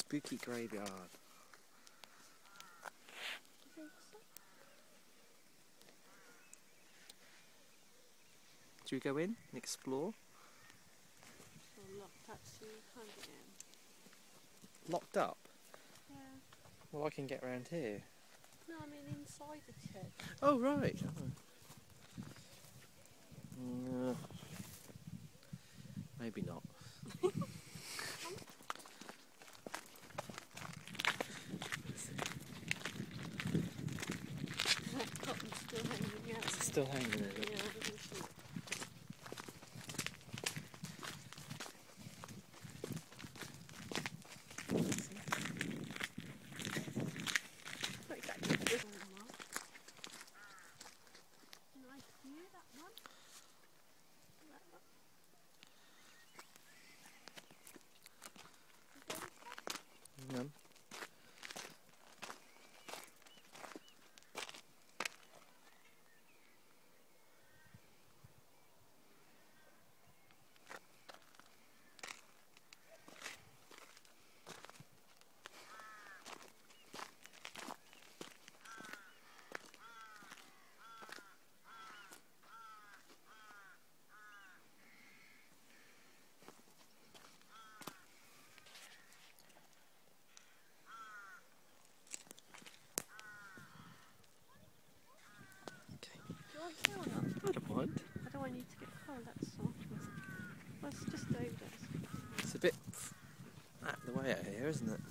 spooky graveyard. Should we go in and explore? It's locked up, so you can't get in. Locked up? Yeah. Well, I can get around here. No, I mean inside the church. Oh, right. Maybe not. That cotton's still hanging out. It's still hanging in it. Yeah, not exactly this one. Nice view, that one. That one. No. Do you want to or not? I don't mind. I don't want you to get cold, that's all. Well, it's just over there. It's a bit out the way out here, isn't it?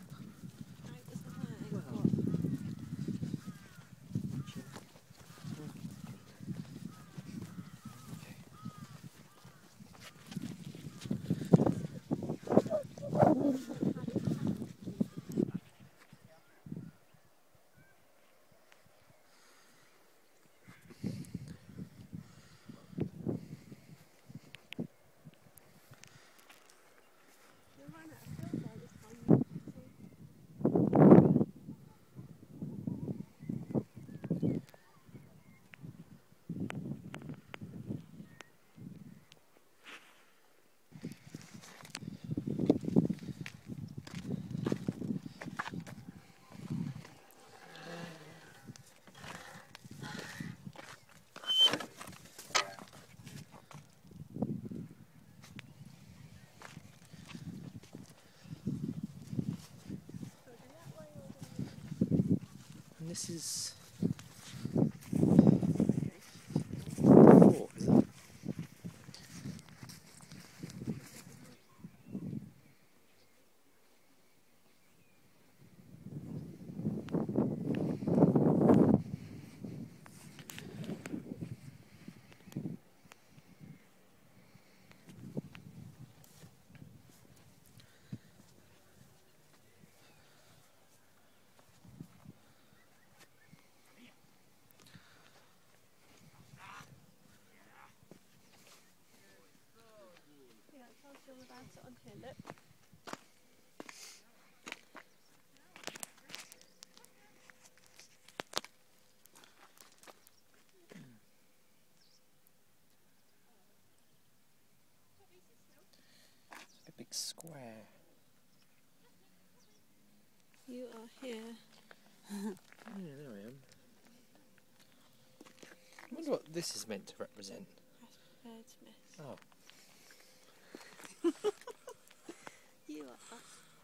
And this is fort, is it? Yeah, it tells you all about it on here, look. A big square. You are here. Yeah, there I am. I wonder what this is meant to represent. That's Birdsmith. Oh. You are us.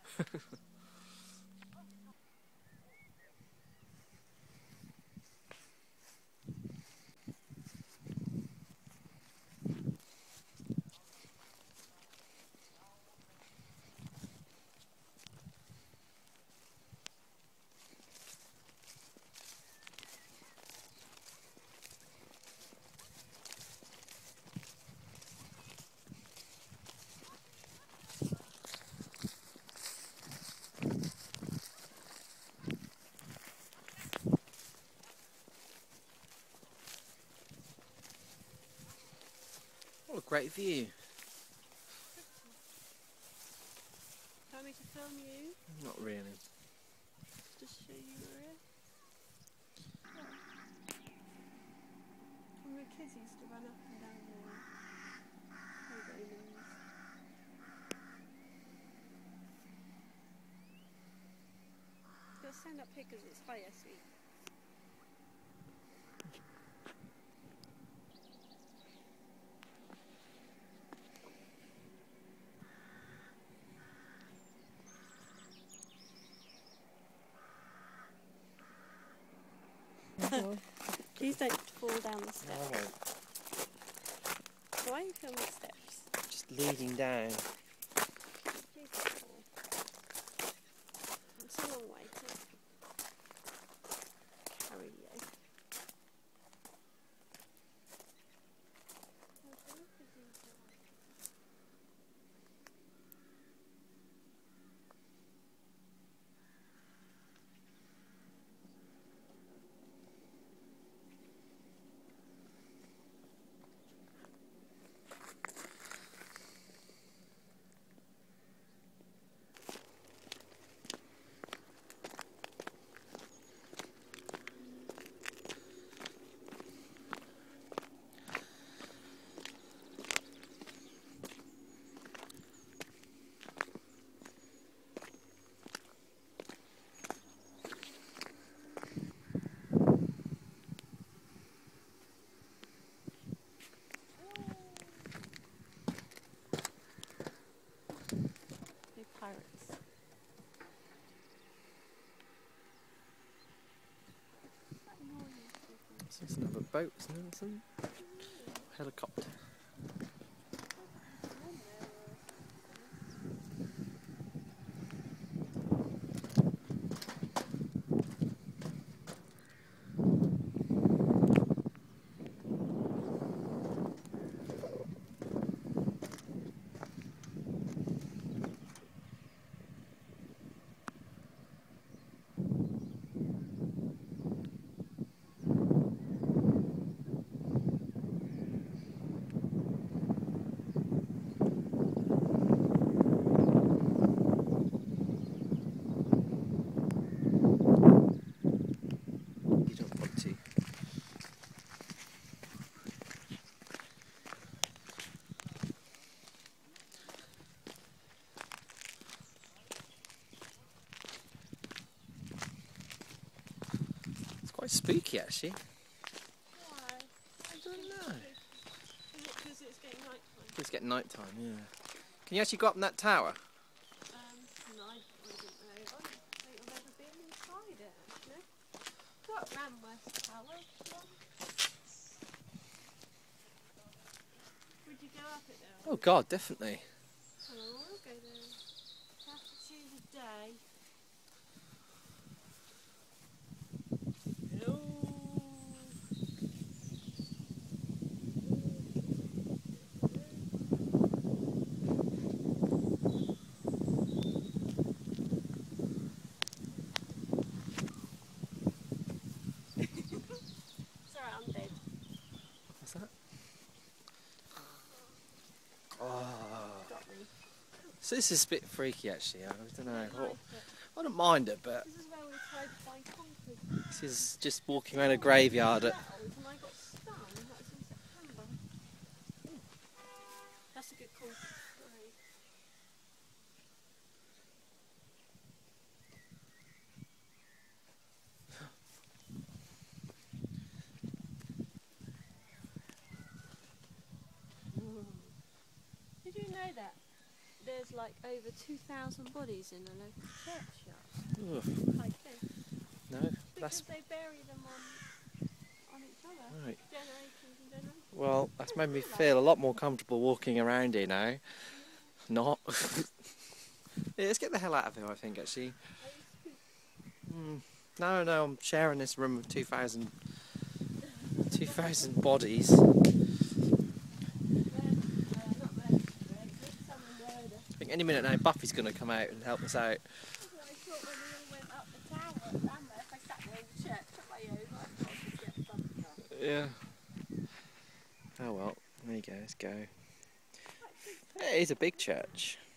What a great view. Want me to film you? Not really. Just show you where it is. When we were kids, we used to run up and down there. Playgrounds. stand up here because it's higher, see. Please don't fall down the steps. No, Why are you filming steps? just leading down. Please don't fall. It's a long way to carry you. Pirates. So it's another boat, isn't it? Some helicopter. You don't want to. It's quite spooky, actually. Why? I don't know. Is it because it's getting night time? It's getting night time, yeah. Can you actually go up in that tower? No, I didn't know. I don't think I've ever been inside it, actually. Got Ramwest Tower. Would you go up it there? Oh God, definitely. Oh, we'll go there. You have to choose a day. Hello. Sorry, I'm dead. What's that? Oh. Got me. So this is a bit freaky, actually. I don't know. I don't like it. I don't mind it, but This is where we tried to find concrete. this is just walking around a graveyard. And I got stung. That was in September. That's a good call. Right. Did you know that there's like over 2,000 bodies in a local churchyard? Ugh. Like this. No, Because that's they bury them on each other. right. Generations and generations. Well, that's made me feel a lot more comfortable walking around here now. Not. Yeah, let's get the hell out of here, I think, actually. No, I'm sharing this room with 2,000 bodies. I think any minute now Buffy's going to come out and help us out. That's what I thought when we all went up the tower at Lambeth. If I sat there in the church, took my over, I thought I could get bumped up. Yeah. Oh well, there you go, let's go. It is a big church.